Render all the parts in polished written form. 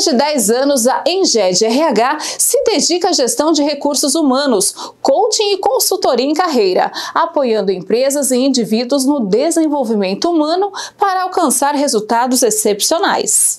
mais de 10 anos, a Enged RH se dedica à gestão de recursos humanos, coaching e consultoria em carreira, apoiando empresas e indivíduos no desenvolvimento humano para alcançar resultados excepcionais.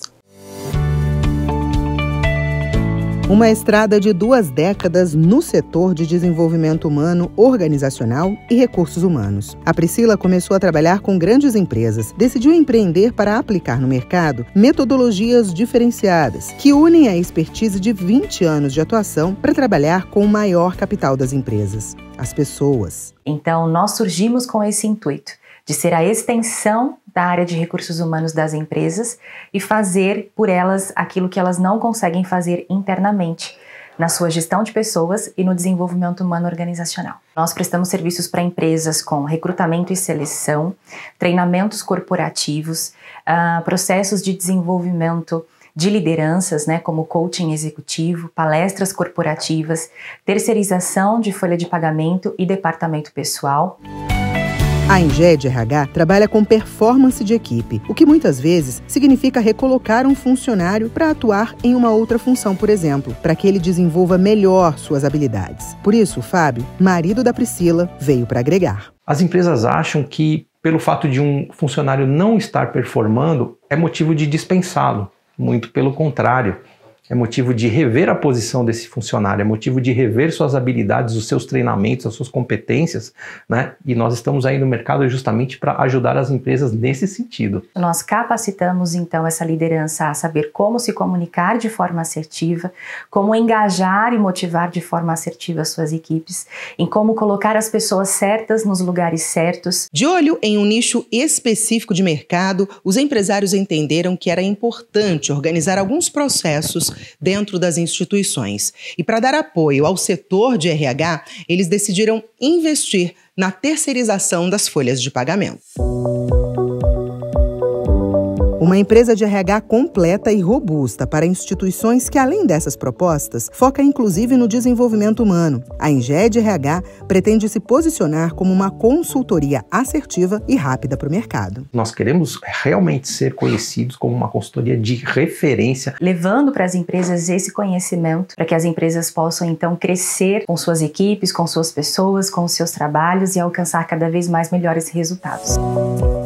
Uma estrada de 2 décadas no setor de desenvolvimento humano, organizacional e recursos humanos. A Priscila começou a trabalhar com grandes empresas, decidiu empreender para aplicar no mercado metodologias diferenciadas, que unem a expertise de 20 anos de atuação para trabalhar com o maior capital das empresas, as pessoas. Então, nós surgimos com esse intuito de ser a extensão da área de recursos humanos das empresas e fazer por elas aquilo que elas não conseguem fazer internamente, na sua gestão de pessoas e no desenvolvimento humano organizacional. Nós prestamos serviços para empresas com recrutamento e seleção, treinamentos corporativos, processos de desenvolvimento de lideranças, como coaching executivo, palestras corporativas, terceirização de folha de pagamento e departamento pessoal. A Enged RH trabalha com performance de equipe, o que muitas vezes significa recolocar um funcionário para atuar em uma outra função, por exemplo, para que ele desenvolva melhor suas habilidades. Por isso, o Fábio, marido da Priscila, veio para agregar. As empresas acham que, pelo fato de um funcionário não estar performando, é motivo de dispensá-lo. Muito pelo contrário. É motivo de rever a posição desse funcionário, é motivo de rever suas habilidades, os seus treinamentos, as suas competências, E nós estamos aí no mercado justamente para ajudar as empresas nesse sentido. Nós capacitamos então essa liderança a saber como se comunicar de forma assertiva, como engajar e motivar de forma assertiva as suas equipes, em como colocar as pessoas certas nos lugares certos. De olho em um nicho específico de mercado, os empresários entenderam que era importante organizar alguns processos dentro das instituições. E para dar apoio ao setor de RH, eles decidiram investir na terceirização das folhas de pagamento. Uma empresa de RH completa e robusta para instituições que, além dessas propostas, foca inclusive no desenvolvimento humano. A Enged RH pretende se posicionar como uma consultoria assertiva e rápida para o mercado. Nós queremos realmente ser conhecidos como uma consultoria de referência, levando para as empresas esse conhecimento para que as empresas possam então crescer com suas equipes, com suas pessoas, com os seus trabalhos e alcançar cada vez mais melhores resultados.